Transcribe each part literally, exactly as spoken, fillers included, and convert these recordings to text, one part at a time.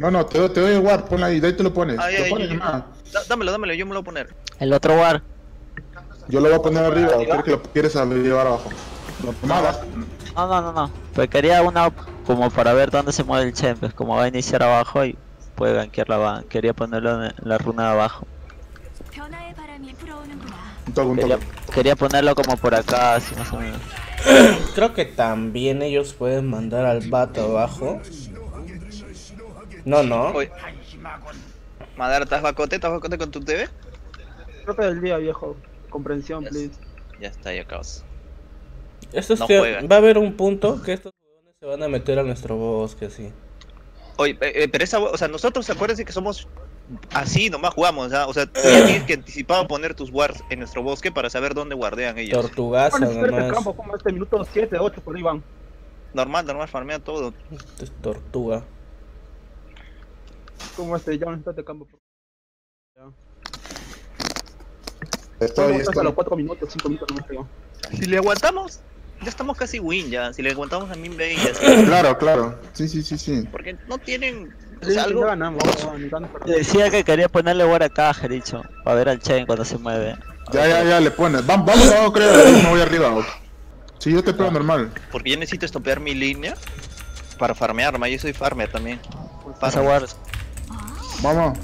No, no, te, doy- te doy el guard, ponla ahí, de ahí te lo pones. Ay, Lo ay, pones yo- nomás. Da- dámelo, dámelo, yo me lo voy a poner. El otro war. Yo lo voy a poner arriba, o quieres que lo quieres a- llevar abajo. Nada. No, no, no, no. Pues quería una como para ver dónde se mueve el Chen, pues como va a iniciar abajo y puede gankear la van. Quería ponerlo en la runa de abajo. 변화의 바람이 불어오는구나. Un toque, un Quería, toque. quería ponerlo como por acá, así más o menos. Creo que también ellos pueden mandar al vato abajo. No, no. Oye. Madara, ¿estás bacote? ¿Estás bacote con tu T V? Creo que del día, viejo. Comprensión, Yes. please. Ya está, ya acabas. Estos No tío- juegan. va a haber un punto que estos huevones se van a meter a nuestro bosque, así. Oye, eh, eh, pero esa, o sea, nosotros acuérdense que somos así, nomás jugamos, ¿ya? O sea, tú ya tienes que anticipar poner tus wards en nuestro bosque para saber dónde guardean ellos. Tortugaza Bueno, espérate, nomás. campo, como este minuto siete, ocho, por ahí van. Normal, normal, farmea todo. Esto es tortuga. Como este, ya no necesitas campo. Por... Ya. Estoy, Podemos hasta estoy. los cuatro minutos, cinco minutos, no me creo. Si le aguantamos, ya estamos casi win ya. Si le aguantamos a Min Bay y así. Claro, claro. Sí, sí, sí, sí. Porque no tienen. O Sí, sea, sí, algo. ya ganamos, no, ni ganas para- Decía que quería ponerle war acá, Jericho, para ver al Chen cuando se mueve. Ya, ya, ya le pones. Vamos, vamos abajo, creo. Yo me voy arriba. Sí, yo te pego normal. Porque yo necesito estopear mi línea para farmear, ma. Yo soy farmer también. Full Esa farmer. war. Vamos.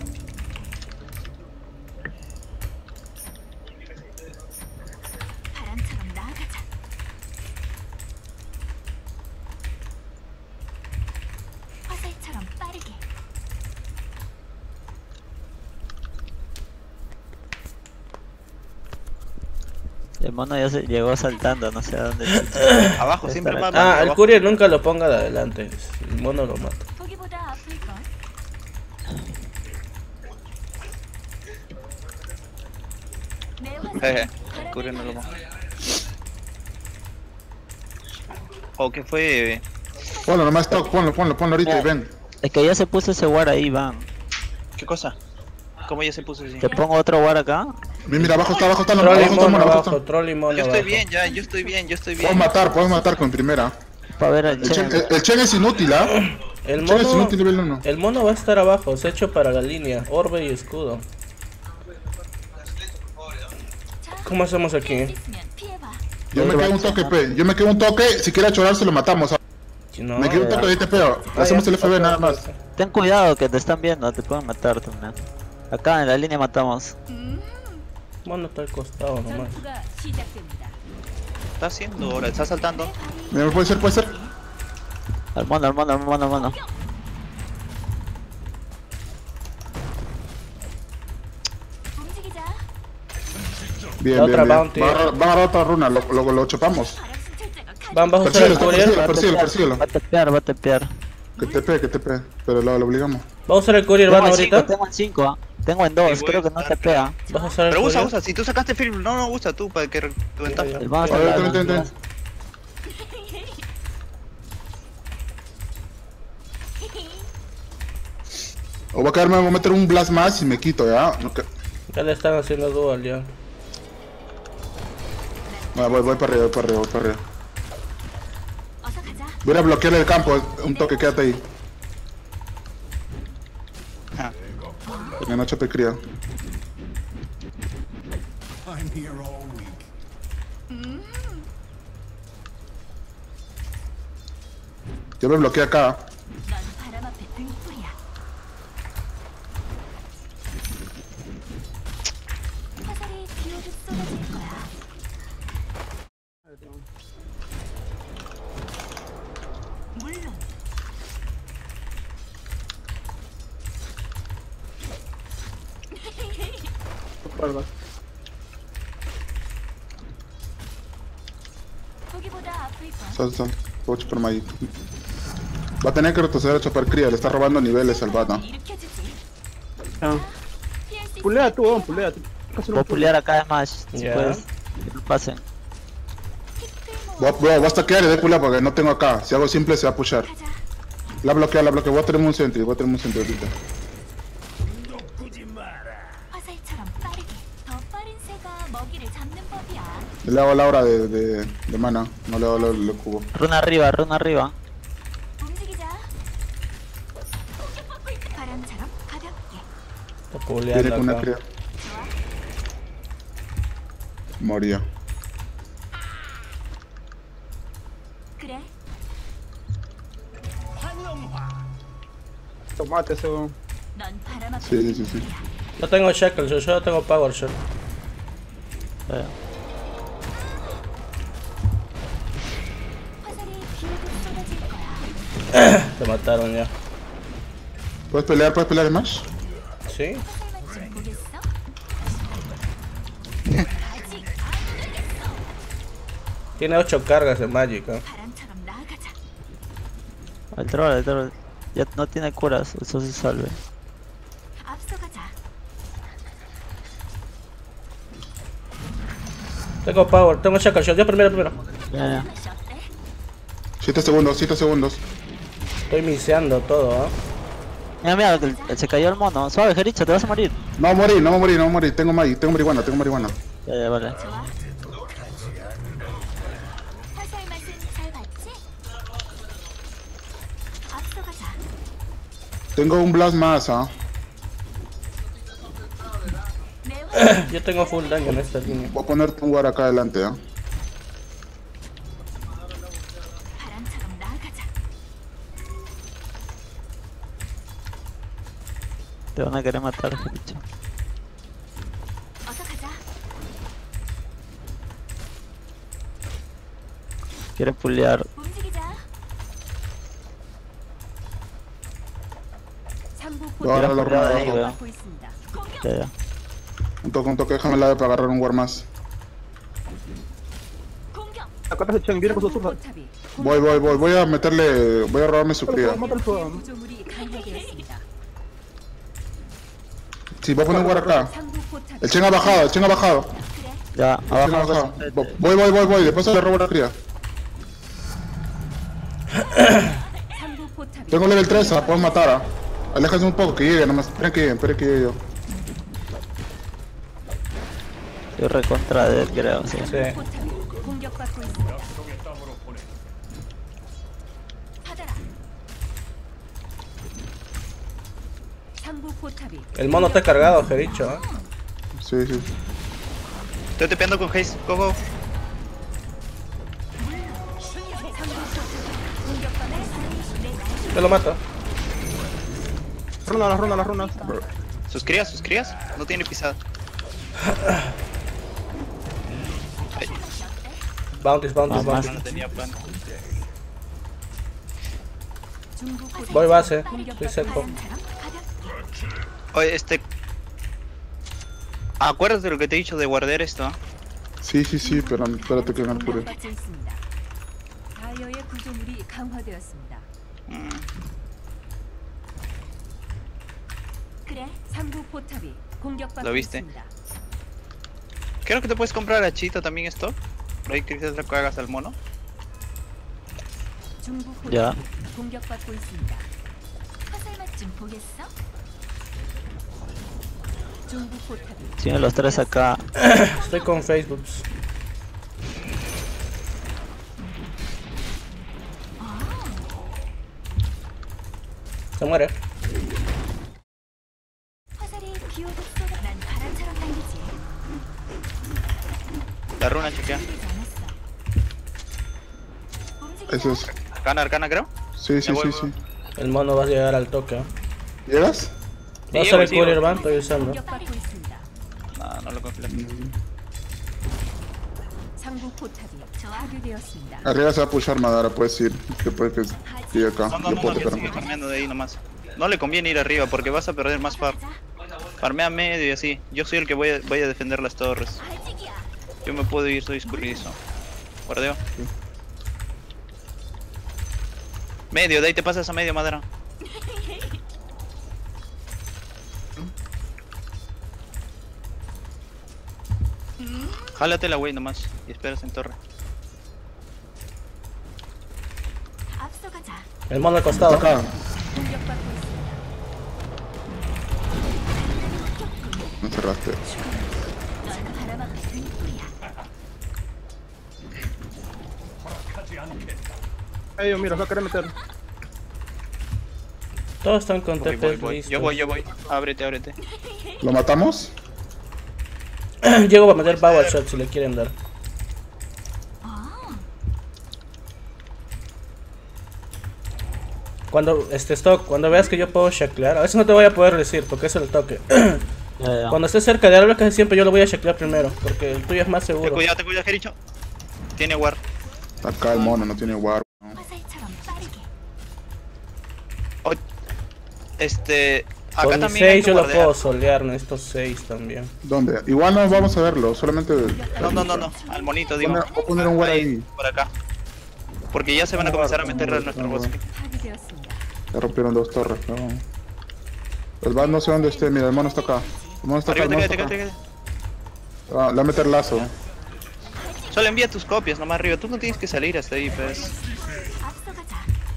바람처럼 나아가자. 화살처럼 빠르게. El mono ya se llegó saltando, no sé a dónde. Abajo, siempre Estará- va. Ah, el abajo. courier nunca lo ponga de adelante. El mono lo mata. 보기보다 아플 걸. 내 Jeje, 화살은 Curio no lo 바람을 va. O que fue. Ponlo nomás, stock, ponlo, ponlo, ponlo ahorita y ven. Es que ya se puso ese war ahí, van. ¿Qué cosa? ¿Cómo ya se puso así? Te pongo otro war acá. Mira, mira, abajo está, abajo está, Troll y abajo está, mono abajo abajo, está. troll y mono Yo estoy abajo. bien, ya, yo estoy bien, yo estoy bien. Puedes matar, puedes matar con primera. Para ver al El Chen, Chen. el, el Chen es inútil, ¿ah? El El Chen es mono, inútil nivel uno. el mono va a estar abajo, es hecho para la línea, orbe y escudo. ¿Cómo hacemos aquí? 있으면 피해봐. Yo me quedo un toque, pe. Yo me quedo un toque, si quiere chorar se lo matamos. ¿ah? Si no, Me quedo un ya. toque ahí te pego. Ah, Hacemos ya. el F B nada más. Ten cuidado que te están viendo, te pueden matar también. Acá en la línea matamos. 음, Mono está al costado nomás. 전투가 시작됩니다. ¿Qué está haciendo ahora? ¿Está saltando? Mira, puede ser, puede ser. Al mono, al mono, al mono, al mono. 움직이자. Bien, La bien, otra bien. bounty. Va a agarrar- va a agarrar otra runa, lo, lo, lo chopamos. 바람 순찰자가 가득 Van, vas a usar el Persíguelo, courier. persíguelo, persíguelo, persíguelo. Va a tepear, va a tepear. Que te pegue, que te pegue. Pero lo, lo obligamos. Vamos a usar el courier, Tengo van en cinco, ahorita. tengo en cinco, ah. Tengo en dos, Sí, creo voy que a no estar. tepea. Vas a usar el Pero usa, courier. usa. Si tú sacaste film, no, no, usa tú para que re- tu ventaja. ya. El mono A está ver, al ven, ven, lado. ven. O voy a quedarme, voy a meter un blast más y me quito, ¿ya? No, que- Ya le están haciendo dual ya. Ah, voy, voy para arriba, voy para arriba, voy para arriba. 어서 가자. Voy a bloquear el campo, un toque, quédate ahí. Ah. Porque no chope cría. Yo me bloqueé acá. 넌 바람 앞에 등불이야. 화살이 뒤로도 쏟아질 거야. 물론 Bárbaro. 보기보다 아플 걸. Sal, sal. Voy a chupar ahí. Va a tener que retroceder a chopar cría, le está robando niveles al bata. 일으켜주지. Ya. 피할 수 있어. Pulea tú, weón, pulea tú. Casi Puedo no pulear acá Smash, si Ya. puedes. Que lo pasen. Voy a, voy a- voy a stackear y de pulea porque no tengo acá. Si hago simple se va a pushar. 가자. La bloquea, la bloquea. Voy a tener un sentry, voy a tener un sentry ahorita. 화살처럼 빠르게. 더 빠른 새가 먹이를 잡는 법이야. Le hago la hora de, de, de mana, no le hago el, el cubo. Runa arriba, runa arriba. 움직이자. Está Tiene puleando una acá. cría. Moría. 그래. Tomate ese weón. 넌 바람 Sí, sí, sí, sí. No tengo shackles, yo solo tengo power shot. Eh, 화살이 비오듯 쏟아질 거야. Te mataron ya. ¿Puedes pelear? ¿Puedes pelear Smash? ¿Sí? 화살만 좀 보겠어? 아직 Tiene ocho cargas de Magic, ¿eh? 바람처럼 나아가자. el troll, el troll. Ya no tiene curas, eso se salve. 앞서가자. Tengo power, tengo shackle shot. Yo primero, primero. Ya, ya. 맛이 어때? siete segundos, siete segundos. Estoy miseando todo, ¿eh? Mira, mira, el- el- se cayó el mono. Suave, Jericho, te vas a morir. No voy a morir, no voy a morir, no voy a morir. Tengo Magic, tengo marihuana, tengo marihuana. Ya, ya, vale. 좋아. 화살 맛은 잘 봤지? 앞서가자. Tengo un blast más, ¿ah? 내 화살 Yo tengo full daño en esta línea. Voy a ponerte un guard acá adelante, ¿ah? 바람처럼 나아가자. Te van a querer matar, Jericho. 어서 가자. Quiere pulear. 움직이자. 삼부 No, ahora lo Cuidado ahí, robo. weón. 받고 있습니다. 공격. Ya, ya. Un toque, un toque, déjame la para agarrar un guard más. 공격. Acá está Chen, viene con su surfa. 포탑이 Voy, voy, voy, voy a meterle, voy a robarme su cría. Mata el fuego. 구조물이 강화되었습니다. Sí, voy a poner un guard acá. 삼부 포탑이 El Chen ha bajado, el Chen ha bajado. 그래. Ya, El Chen ha abajo. bajado. Voy, voy, voy, voy, después le robo la cría. 삼부 포탑이 Tengo level tres, ah, puedes matar, ah. Aléjense un poco, que llegue, nomás. Esperen que lleguen, esperen que llegue yo. Estoy recontra de él, creo, sí. Sí. 포탑이 공격받고 있습니다. 받아라. 삼부 포탑이 El mono está cargado, Jericho, ¿eh? Sí, sí. Estoy tepeando con Haze, go go. Te lo mato. Runa, las runas, las runas. Sus crías, sus crías. No tiene pisada. Bounties, bounties, Mamá. bounties. No tenía plan. 중부 포탑이 Voy base, estoy 공격받고 seco. 바람처럼 가볍게. Oye, este... ¿Acuerdas de lo que te he dicho de guardar esto? ah? Sí, sí, sí, pero espérate que me apure. 공격받고 있습니다. 다이어의 구조물이 강화되었습니다. Mm. 그래, 삼부 포탑이 공격받고 ¿Lo viste? 있습니다. Creo que te puedes comprar a Chita también esto. Por ahí quizás le hagas al mono. 중부 포탑이 Ya. 공격받고 있습니다. 화살 맛 좀 보겠어? 중부 포탑이 Tienen los tres acá. Estoy con Facebook. Se muere. 화살이 비오듯 쏟아. 난 바람처럼 달리지. La runa chequea. 흔들리지 않았어. 움직이자. Eso es. Arcana, arcana creo. Sí, sí, Me sí, voy, sí. El mono va a llegar al toque. ¿eh? ¿Llegas? Va a Sí, ser el sí, courier sí. van, estoy usando. 공격받고 있습니다. No, no lo confío. 상부 포탑이 파괴되었습니다. Arriba se va a pushar Madara, puedes ir. Que puede que llegue acá. No, no, Yo no, puedo no, que tocar. sigue farmeando de ahí nomás. No le conviene ir arriba porque vas a perder más far. Farmea medio y así. Yo soy el que voy a, voy a defender las torres. 아직이야. Yo me puedo ir, soy escurridizo. Guardeo. Medio, de ahí te pasas a medio, madera. Jálate la wey nomás y esperas en torre. 앞서가자. El mono al costado. Acá. 공격받고 있습니다. No cerraste. 넌 바람 앞에 등불이야. Ellos, mira, se va a querer meter. Todos están con Voy, T P voy, voy. listos. Yo voy, yo voy. Ábrete, ábrete. ¿Lo matamos? Llego a meter Power Shot si le quieren dar. Cuando, este stock, cuando veas que yo puedo shacklear, a veces no te voy a poder decir porque es el toque. Ya, ya. Cuando estés cerca de árbol casi siempre yo lo voy a shacklear primero, porque el tuyo es más Ten seguro. cuidado, ten cuidado, Jericho. Tiene war. Está acá el mono, no tiene war. ¿no? 화살처럼 빠르게. Oh, este. Acá Con mi también hay seis que yo lo guardear. puedo solear, necesito seis también. ¿Dónde? Igual no vamos a verlo, solamente... No, no, no, no. Al monito, digo. Poner- voy a poner un war ahí. Por acá. Porque ya se van a comenzar a meter a nuestro bosque. 파괴되었습니다. Ya rompieron dos torres, no. El Bat no sé dónde esté, mira, el mono está acá. El mono está acá, el Arriba, mono te está queda, te acá. queda, te queda. Ah, le va a meter lazo. Solo envía tus copias nomás arriba. Tú no tienes que salir hasta ahí, pues. 앞서가자.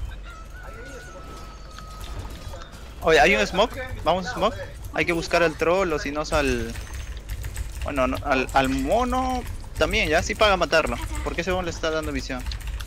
Oye, ¿hay un smoke? ¿Vamos a smoke? Hay que buscar al troll o si no al... Bueno, no, al, al mono también, ya sí paga matarlo. Porque ese mono le está dando visión.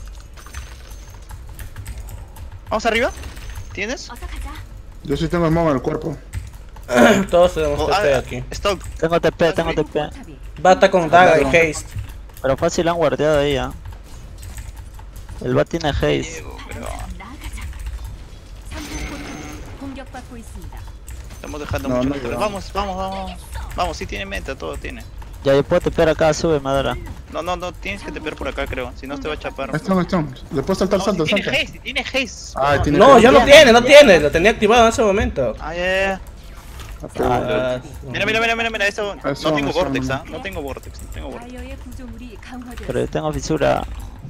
¿Vamos arriba? ¿Tienes? 어서 가자. Yo sí tengo el mono en el cuerpo. Todos tenemos Oh, T P ah, aquí. Stock. Tengo T P, tengo T P. 포탑이 Bata con daga y haste. Pero fácil han guardeado ahí, ¿ah? El bat tiene haste. Pero 나아가자. 삼부 포탑이 공격받고 있습니다. estamos dejando No, mucho. no pero llegamos. vamos, vamos, vamos. Vamos, sí tiene meta, todo tiene. Ya, yo puedo tepear acá, sube madera. No, no, no, tienes que teper por acá, creo. Si no te va a chapar. Ahí está, ahí está. Le puedo saltar, No, salta, si tiene salta. haste, si tiene haste. Ah, tiene No, que- ya no tiene, no tiene, lo tenía activado en ese momento. Ah, ya, ya, ya. Ah, Mira, mira, mira, mira, mira, eso. Eso, No tengo eso, vortex, no. ¿ah? No tengo vortex, no tengo vortex. 다이어의 구조물이 강화되었습니다. Pero yo tengo fisura.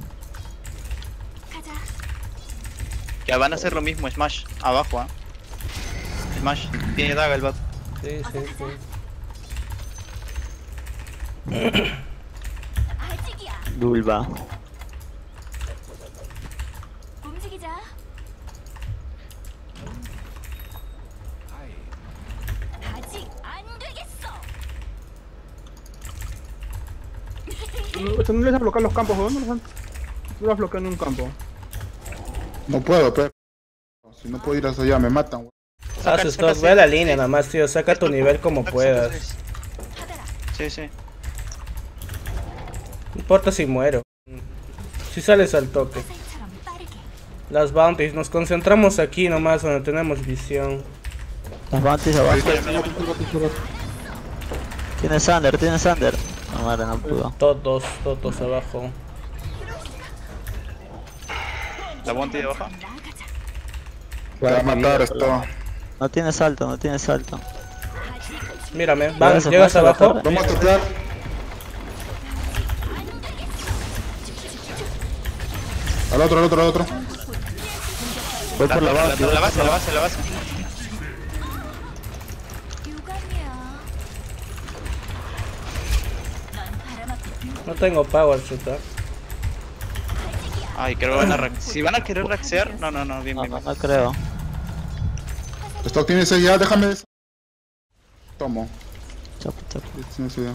가자. Ya van a hacer lo mismo, Smash. Abajo, ¿ah? Smash. Tiene daga el bat. sí, sí, sí. 아직이야. Dulva. 움직이자. 아직 안 되겠어. Esto no les a bloquear los campos, ¿no? No les han- no las bloquean en un campo. No puedo, pero... Si no puedo ir hasta allá, me matan. güey. Haz stock, ve la línea nada más, tío, saca tu nivel como puedas. Sí, sí. No importa si muero. Si sales al toque. 화살처럼 빠르게. Las bounties, nos concentramos aquí nomás donde tenemos visión. Las bounties abajo. Tiene Sander, tiene Sander. No, madre, no pudo. Todos, todos abajo. La bounty de abajo. 나아가자. Me va a matar esto. No tiene salto, no tiene salto. Mírame, van, Llegas a llegas la abajo. torre. Vamos a tocar. Al otro, al otro, al otro. Voy por la La, base. la, la base, la base, la base. 유감이야. 넌 바람 앞에 No tengo power shot. ¿eh? Ay, creo que van a reaccionar. Si van a querer reaccionar, no, no, no, bien, No, bien. no, bien. no creo. Esto tiene ese ya, déjame. Tomo. Chapo, chapo. Tiene ese ya.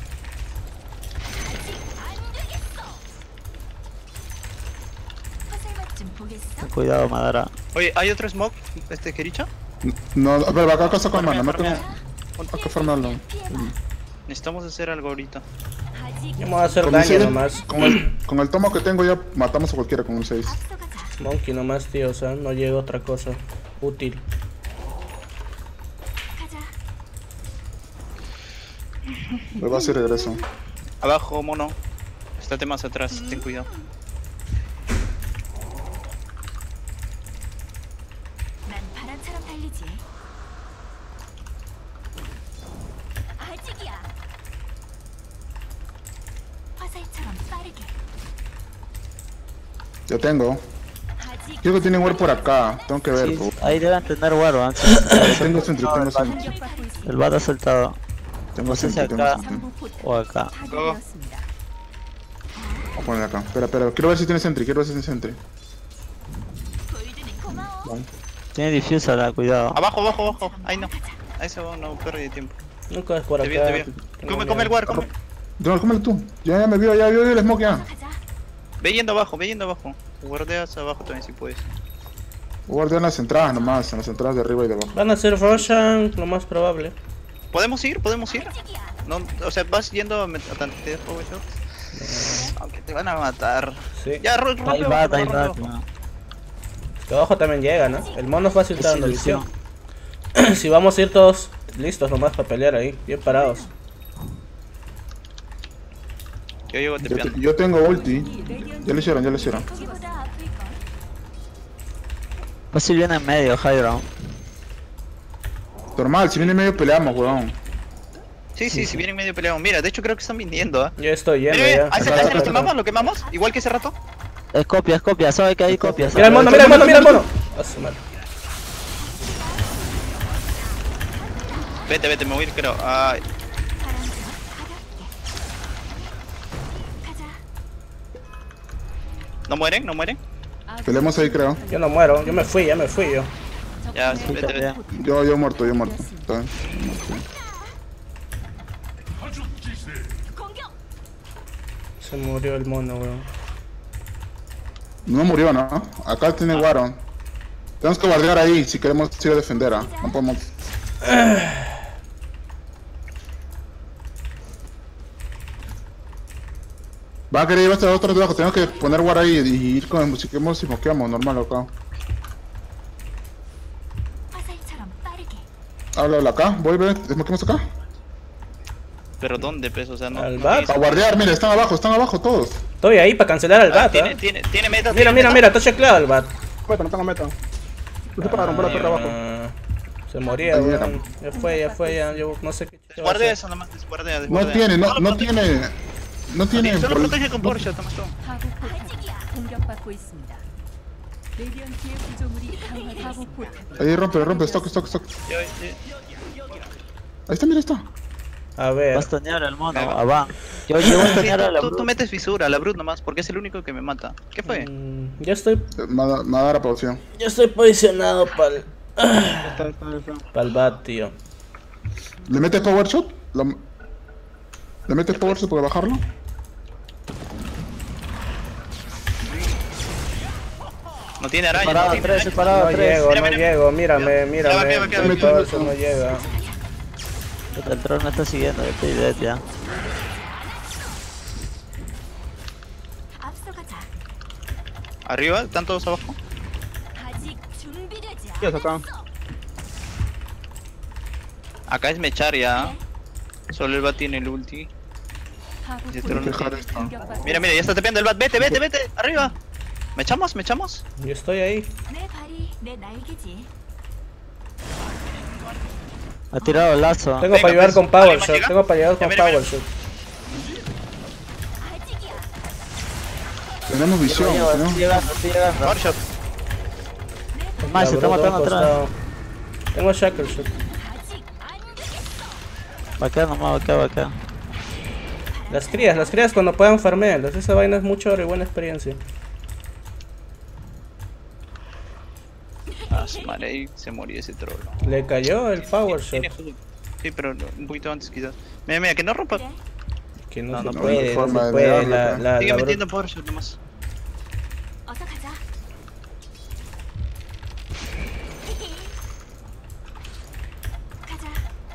화살맛 좀 보겠어? Ten cuidado, madera. Oye, ¿hay otro smoke? Este, Kericha? No, a ver, acá, acá saco el mana, no Farmea, tengo. Acá farmarlo. Necesitamos hacer algo ahorita. 아직 Vamos a hacer Con el daño seis- nomás. Con el, con el tomo que tengo ya matamos a cualquiera con el seis. 앞서가자. Monkey nomás, tío, o sea, no llega otra cosa útil. 가자. Me va a hacer regreso. Abajo, mono. Estate más atrás, ten cuidado. 난 바람처럼 달리지. 아직이야. 화살처럼 빠르게. Ya tengo. 아직 Creo que tienen war por acá. Tengo que ver. Sí, po. ahí deben tener War antes. Tengo sentry, tengo sentry. 공격받고 있습니다. El bat ha saltado. Tengo No sé si sentry, tengo acá sentry. 삼부 포탑 o acá. 파괴되었습니다. Vamos a poner acá. Espera, espera. Quiero ver si tiene sentry, quiero ver si tiene sentry. 골드는 고마워. Vale. Tiene diffuser, ah, cuidado. Abajo, abajo, abajo. Ahí no. Ahí se va, no pérdida de tiempo. Nunca es por Te acá. vio, te vio. Tengo Come, come el miedo. war, come. No, cómelo tú. Ya, ya me vio, ya vio el smoke ya. 가자. Ve yendo abajo, ve yendo abajo. Guardeas abajo también si puedes. Voy a guardar en las entradas nomás, en las entradas de arriba y de abajo. Van a ser Roshan, lo más probable. ¿Podemos ir? ¿Podemos ir? No, o sea, vas yendo a met- a tantear power shots. Aunque te van a matar. Sí. Ya, ro- rompe Ahí abajo, va, ahí rompe va. abajo. no. Que abajo también llega, ¿no? El mono fácil está dando Desilusión. visión. Si vamos a ir todos listos nomás para pelear ahí, bien parados. Yo llego Yo, te- tepeando. yo tengo ulti. Ya lo hicieron, ya lo hicieron. 거기보다 아플걸. Fácil viene en medio, high ground. Normal, si viene medio peleamos, weón. Sí, sí, si vienen medio peleados. Mira, de hecho creo que están viniendo, ¿ah? Yo estoy Mira, yendo mira, ya. ¿a ese, a ese lo quemamos? ¿Lo quemamos? Igual que ese rato. Es copia, es copia, sabe que hay copias. Mira el mono, mira el mono, mira el mono. A su madre. Vete, vete, me voy a ir, creo. Ay, 가자. ¿no mueren? ¿No mueren? Peleamos ahí, creo. Yo no muero, yo me fui, ya me fui yo. Ya, sí, vete, vete. Yo, yo muerto, yo muerto. Está bien. 공격. Se murió el mono, weón. No murió, ¿no? Acá tiene Waron. Tenemos que guardiar ahí si queremos ir a defender, ¿ah? No podemos... Va a querer ir hasta otro debajo, tenemos que poner guard ahí y ir con si queremos y moqueamos, normal acá. 화살처럼 빠르게. Háblalo acá, vuelve, desmoquemos acá. Pero ¿dónde, pues? O sea, no. Al no bat. tienes- Para guardiar, mira, están abajo, están abajo todos. Estoy ahí para cancelar al Ah, bat, tiene, ¿eh? tiene, tiene meta. Mira, tiene mira, meta. mira, está checlado el bat. Meta, no tengo meta. No se pararon por la torre abajo. Ah, se moría, Ahí weón. Ya fue, ya fue, ya. Yo no sé qué. chucha va a Desguardea hacer. eso nomás, desguardea, No desguardea. tiene, no, Solo no protege- tiene... No tiene... Solo por- protege con Porsche, toma esto. 하부 포탑 공격받고 있습니다. 레디언트의 구조물이 강화 하부 포탑 Ahí rompe, rompe, stock, stock, stock. Yo- yo- Ahí está, mira, ahí está. A ver. Vas a tonear al mono, Me va. a Van. Yo llevo a Sí, tonear a tú, la tú- tú Brute. metes fisura, a la Brute nomás, porque es el único que me mata. ¿Qué fue? Mm, ya estoy, Eh, Me va a- me va a dar la posición. ya estoy posicionado para el, Está, está, está. para el bat, tío. ¿Le metes power shot? Lo- ¿Le metes power shot para bajarlo? No tiene araña. Separado no tiene tres, araña. separado No tres. llego, Mira, no mira, llego, mírame, mira, mírame. mira, mira, El mira. torso no llega. El troll me está siguiendo, yo estoy dead ya. 앞서가자. Arriba, están todos abajo. 아직 준비되지 ¿Qué es acá? 않았어. Acá es mechar ya. Solo el bat tiene el ulti. 하부 Ese 포탑 troll no Dejar tiene. esto. 공격받고 Mira, mira, ya está tepeando el bat. Vete, vete, vete. Arriba. ¿Me echamos? ¿Me echamos? Yo estoy ahí. 내 발이 내 날개지. Ha tirado el lazo. Tengo Venga, para ayudar pues, con Power ¿alguien más Shot, llega? tengo para ayudar Ya, con mira, Power mira. Shot. 아직이야. Tenemos visión, Estoy llegando, ¿no? estoy llegando, estoy llegando. Power shot. Es más, se está La Bruto a un matando atrás. costado. Tengo Shackle Shot. 아직 안 되겠어. Va acá nomás, va acá, va acá. Las crías, las crías cuando puedan farmearlas. Esa vaina es mucho oro y buena experiencia. Ah, su madre, ahí se murió ese troll. Le cayó el Power Shot. Tiene hook. Sí, pero no, un poquito antes quizás. Mira, mira, que no rompa. 그래. Que no, No, se no puede, hay no forma se de puede. negarlo, La, pues. la, Sigue la metiendo Bruto- power shot nomás. 어서 가자. 가자.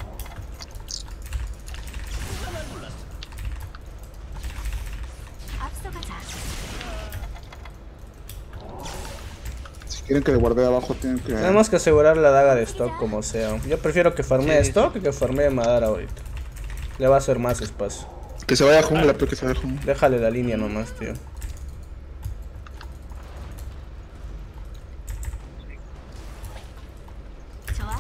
앞서가자. Si quieren que le guarde abajo, tienen que... Tenemos que asegurar la daga de stock como sea. Yo prefiero que farmee Sí, sí, stock que farmee Madara ahorita. Le va a hacer más espacio. Que se vaya a jungla, pero que se vaya a jungla. Déjale la línea nomás, tío. 좋아.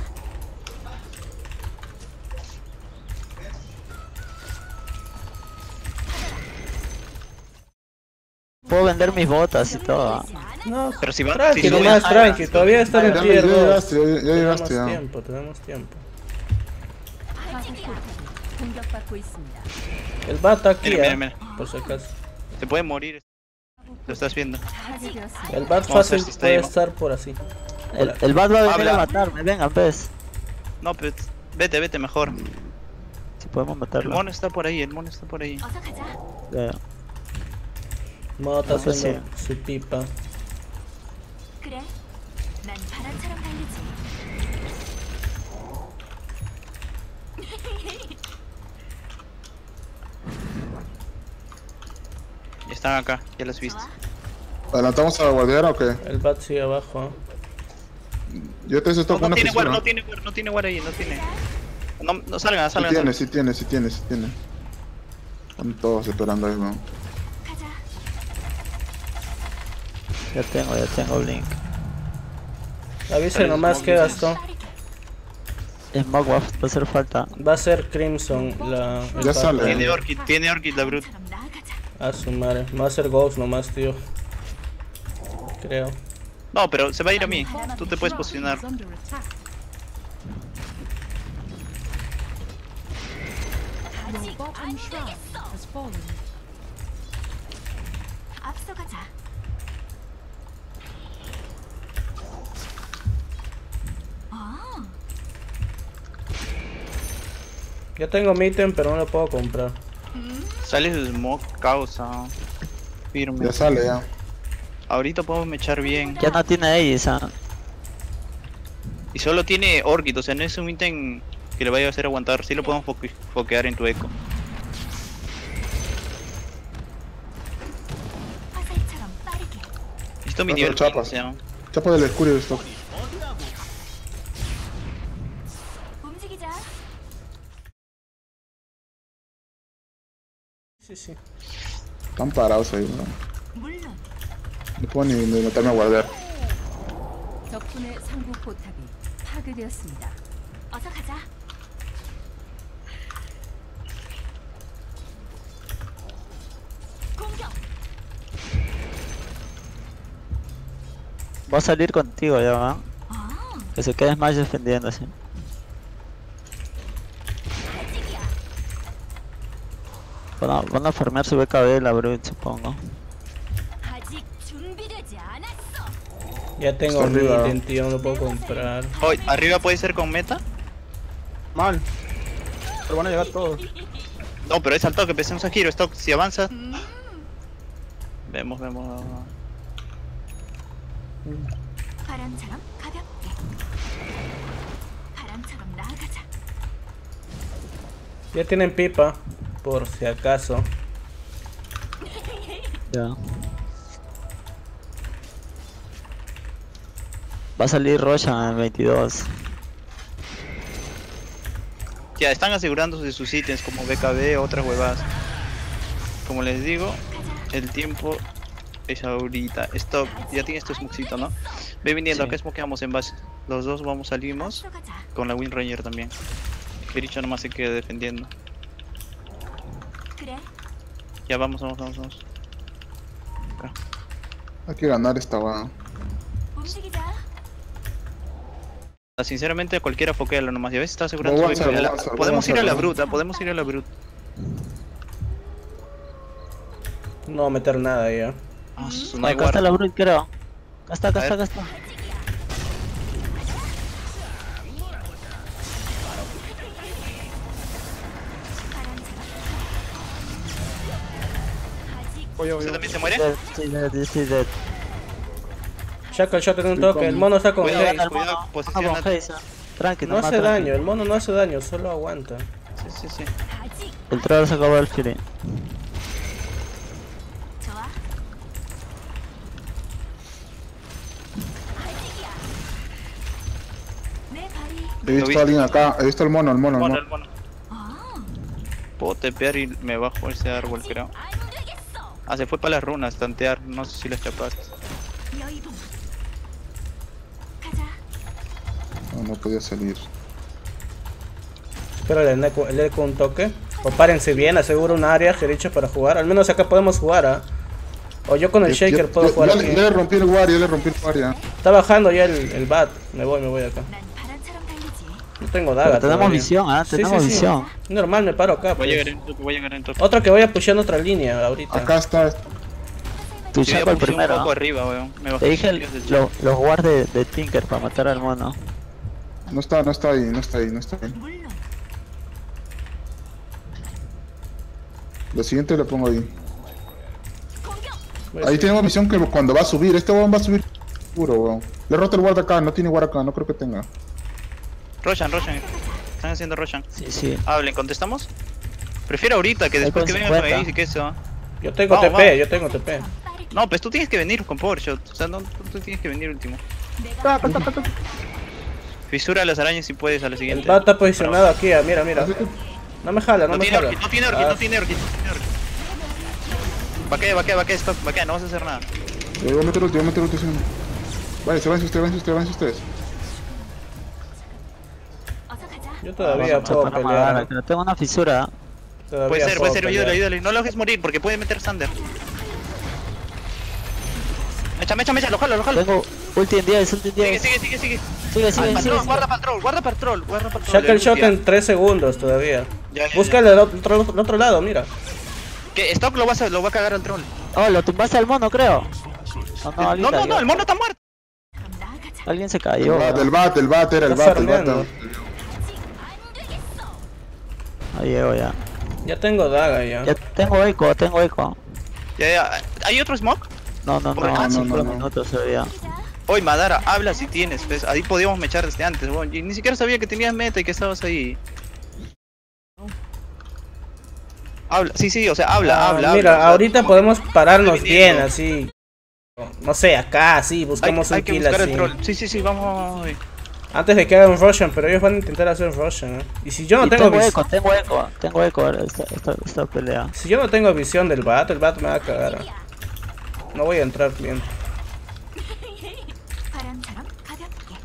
Puedo vender mis botas y todo. No, Pero si va, tranqui si sube- nomás, tranqui. Todavía está en Ya, el tier ya dos. llegaste, ya, ya Tenemos llegaste, ya. tiempo, tenemos tiempo. 하부 포탑이 공격받고 있습니다. El bat aquí, Mira, eh, mira, mira. por si acaso. Se puede morir. Lo estás viendo. 파괴되었습니다. El bat Vamos a ver fácil si está puede ahí, ¿no? estar por así. El, el bat va a venir Habla. a matarme, vengan, pues. No, pues vete, vete mejor. Si podemos El matarlo. mono está por ahí, el mono está por ahí. 어서 가자. Ya. Mota No sé haciendo su pipa. 그래. 난 바람처럼 달리지. Están acá, ya los viste. 좋아. ¿Adelantamos a la guardiera o qué? El bat sigue abajo. Yo te estoy No, no con una tiene guard, fisura. no tiene guard, no tiene guard ahí, no tiene. No, no salgan, Sí salgan. tiene, salgan. sí tiene, sí tiene, sí tiene. Están todos esperando ahí, weón. 가자. Ya tengo, ya tengo Blink. Avise Tres nomás que móviles. gastó. Smoke va a hacer falta. Va a ser Crimson la. el Ya bat. sale. Tiene Orchid, tiene Orchid la brute. 바람처럼 나아가자. A su madre. Va a ser Ghost nomás, tío. Creo. No, pero se va a ir a mí. Tú te puedes posicionar. 아직 안 되겠어. 앞서가자. 아, Yo tengo mi ítem, pero no lo puedo comprar. Sale su smoke, causa. Firme. Ya sale, ya. Ahorita podemos mechar bien. Ya no tiene Aegis, ah. Y solo tiene Orchid, o sea, no es un ítem que le vaya a hacer aguantar. Sí lo podemos foque- foquear en tu eco. 화살처럼 빠르게. Esto mi Otro nivel chapas. quince, ¿no? Chapa del escudo esto. 움직이자. Sí, sí. Están parados ahí, weón. 물론. No puedo ni, ni meterme a guardar. 적군의 상부 포탑이 파괴되었습니다. 어서 가자. 공격. Va a salir contigo ya, ¿va? 아, Que se quede más defendiéndose. 아직이야. Van a, van a farmear su B K B la brute, supongo. 아직 준비되지 않았어. Ya tengo Está mi arriba. ítem, tío. No lo puedo comprar. Oh, arriba puede ser con meta. Mal. Pero van a llegar todos. No, pero es al toque, empecemos a giro. Esto, si avanza. Vemos, vemos. 바람처럼 가볍게. 바람처럼 나아가자. Ya tienen pipa. Por si acaso. Ya. Va a salir Roshan en veintidós. Ya están asegurándose de sus ítems como B K B, otras huevadas. Como les digo, el tiempo es ahorita. Stop, ya tienes tu smokecito, ¿no? Ve viniendo, Sí. acá smokeamos en base. Los dos vamos, salimos. 앞서가자. Con la Wind Ranger también. Kericho nomás se queda defendiendo. 그래. Ya vamos, vamos, vamos, vamos. Hay que ganar esta weón. 움직이자. Sinceramente cualquiera foquealo nomás. Ya ves, está asegurando No su avanza, victoria. no La- avanza, no Podemos ir a avanza, la no bruta, podemos ir a la bruta. No voy a meter nada ya. Ah, su- no hay Acá está guarda. la brute, creo. Acá está, acá A está, ver. acá está. 아직 Oye, ¿Usted oye. también se muere? Dead, sí, dead, sí, dead. Shackle Shot en un toque. El mono está con Cuidado, haze. cuidado, Ah, con posicionate. haze, ah. Tranqui, No nomás, hace tranqui. daño. El mono no hace daño. Solo aguanta. Sí, sí, sí. 아직 El troll se acabó el feeling. 좋아. 아직이야. 내 발이. He visto a alguien acá. He visto el mono, el mono, el Mono, mono. el mono. 아, Puedo tepear y me bajo ese árbol, creo. 안 되겠어. Ah, se fue para las runas, tantear. No sé si las chapaste. 여의봉. 가자. No, no podía salir. Espero el eco, el eco un toque. O párense bien, aseguro un área, Jericho, para jugar. Al menos acá podemos jugar, ¿ah? O yo con el Yo- Shaker yo- puedo yo- jugar ya, aquí. le- ya le rompí el guard, ya le rompí el guard ya. Está bajando ya el, el bat. Me voy, me voy acá. 난 바람처럼 달리지. No tengo daga. Pero tenemos todavía. visión, ah, Sí, tenemos sí, sí. visión. Normal, me paro acá. Voy a llegar Pues. en toque, voy a llegar en toque. Otro que voy a pushear en otra línea ahorita. Acá está. Tu Sí, voy a chaco el pushar un primero. poco ah. arriba, weón. Me bajé Te dije el- desde el lo- los guards de, de Tinker para matar al mono. No está, no está ahí, no está ahí, no está ahí. 물론. Lo siguiente le pongo ahí. 공격. Voy a Ahí subir. tenemos visión que cuando va a subir, este weón va a subir. Puro, weón. Le he roto el guard acá, no tiene guard acá, no creo que tenga. Roshan, Roshan. Están haciendo Roshan. Sí, sí. Hablen, ¿contestamos? Prefiero ahorita que después que vengan por ahí y que eso. Yo tengo Vamos, T P, vamos. yo tengo T P. No, pues tú tienes que venir con Powershot. O sea, no, tú tienes que venir último. Ta, ta, ta, ta, ta. Fisura a las arañas si puedes a la El siguiente. bat está posicionado aquí, ah, mira, mira. No me jala, no, No me tiene jala. orquid, no tiene orquid, Ah, no tiene orquid, no tiene orquid. Vaquea, vaquea, vaquea, stop, vaquea, no vas a hacer nada. Yo voy a meter ulti, voy a meter ulti. sí. Váyanse, váyanse ustedes, váyanse ustedes, váyanse ustedes. 어서 가자. Yo todavía Vamos a puedo chapar a Madara, pelear. que no tengo una fisura. Todavía Puede ser, puedo puede ser, ayúdale, pelear. ayúdale. No lo dejes morir porque puede meter Thunder. Mecha, mecha, mecha, lo jalo, lo jalo. Tengo ulti en diez, ulti en Sigue, diez. sigue, sigue, sigue. Sigue, Ah, sigue, sigue. patrol, sigue. guarda patrol, guarda patrol, guarda patrol. Shackle el shot ulti, en tres segundos todavía. Ya, ya, Búscale al otro, al otro lado, mira. Que Stock lo, vas a, lo va a cagar al troll. Oh, lo tumbaste al mono, creo. No, no, No, alguien no, no, cayó. el mono está muerto. 그럼 나아가자. Alguien se El cayó. bat, ¿no? el bat, el bat, era el Está bat, el bat. farmeando. Ahí llego ya. Ya tengo daga ya. Ya tengo eco, tengo eco. Ya, ya. ¿Hay otro smoke? No, no, no, No, no, cinco no, no. minutos todavía. Oye, Madara, habla si tienes, pues. Ahí podíamos mechar desde antes, weón. Y ni siquiera sabía que tenías meta y que estabas ahí. Habla, sí, sí, o sea, habla, Ah, habla. mira, habla, o sea, ahorita como podemos que- pararnos estoy bien, viniendo. así. No sé, acá, así, Hay, buscamos hay un que kill buscar así. el troll. Sí, sí, sí, vamos, vamos, vamos. Antes de que hagan Roshan, pero ellos van a intentar hacer Roshan, ¿eh? Y si yo no Y tengo, tengo vis- eco, tengo eco, tengo eco esta, esta, esta pelea. si yo no tengo visión del bat, el bat me va a cagar. ¿eh? No voy a entrar bien. 바람처럼 가볍게.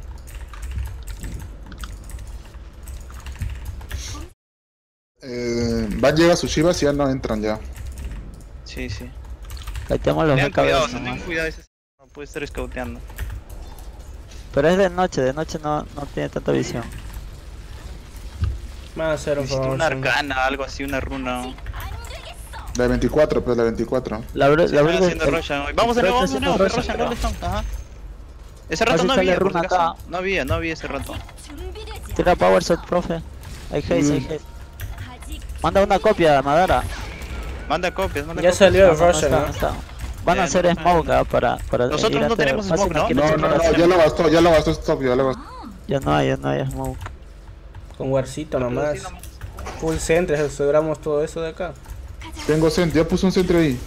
Eh, van llega sus chivas y ya no entran ya. Sí, sí. Ahí tengo los Tengan cuidado, o B K Bs sea, tengan nomás. cuidado, ese no puede estar scouteando. Pero es de noche, de noche no, no tiene tanta visión. Van a hacer un Necesito una Roshan. arcana, algo así, una runa. La de veinticuatro, pues la veinticuatro. La, bru- Se la están Brute- haciendo el- Roshan hoy. Vamos de el nuevo, vamos de Brute nuevo, haciendo Roshan, ¿dónde Roshan, están? Ajá. Ese rato Así no sale había, por runa si acaso. acá. No había, no había ese rato. 준비되지 Tira power shot, profe. Hay haste, hay Mm. haste. 아직 Manda una copia, Madara. Manda copias, manda Ya copias. salió No, el no, no Roshan, está, ¿no? no está. Van Ya, a hacer no está. smoke ah, para, para Nosotros ir a no hacer- tenemos fácil, smoke, ¿no? aquí No, se no, puede no, hacer. ya lo gastó, ya lo gastó stop, ya lo gastó. Ya no hay, ya no hay smoke. Con Warcito nomás. Sí, nomás. Full Sentry, aseguramos todo eso de acá. Tengo centro, ya puse un centro ahí.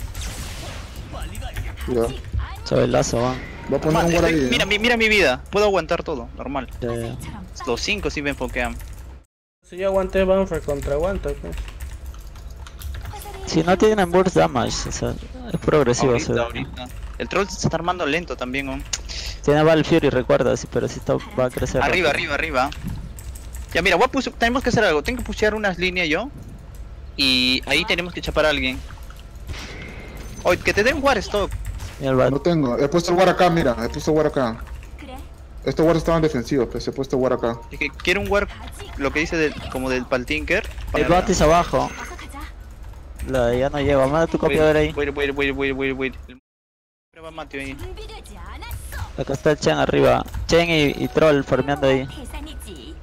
Mira, Sobre el lazo, van. voy a poner Ma, un guard estoy- ahí. mira, eh. mi- mira mi vida, puedo aguantar todo, normal. Ya, ya. 바람처럼 Los cinco sí me enfoquean. Si yo aguanté Banfer contra aguanta, pues. Si no tienen burst damage, o sea, es progresivo. o sea, Ahorita, ahorita. El troll se está armando lento también, ¿no? Tiene Val Fury, recuerda, sí, pero si está va a crecer. Arriba, rápido. arriba, arriba. Ya mira, voy a pus- tenemos que hacer algo. Tengo que pushear unas líneas yo. Y ahí tenemos que chapar a alguien. Oye, que te den war stock. Mira el Val. No tengo, he puesto el guard acá, mira, he puesto el guard acá. 그래 Estos guards estaban defensivos, pues he puesto el guard acá. Es que quiero un war, lo que dice del, como del Paltinker. El Batis abajo. 어서 가자. La, ya no llego. Manda tu copia de ahí. Voy, voy, voy, voy, voy, voy. Va Mateo ahí. 준비되지 않았어. Acá está el Chen arriba. Chen y, y Troll farmeando ahí. 계산이지.